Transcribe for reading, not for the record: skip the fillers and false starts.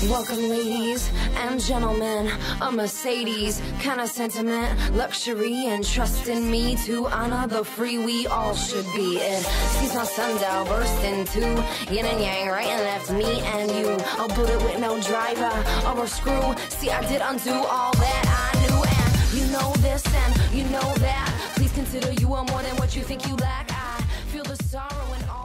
Welcome, ladies and gentlemen, a Mercedes kind of sentiment, luxury and trust in me to honor the free we all should be. It sees my sundial burst into yin and yang, right and left, me and you. I'll put it with no driver or a screw. See, I did undo all that I knew, and you know this and you know that. Please consider you are more than what you think you lack. I feel the sorrow and all.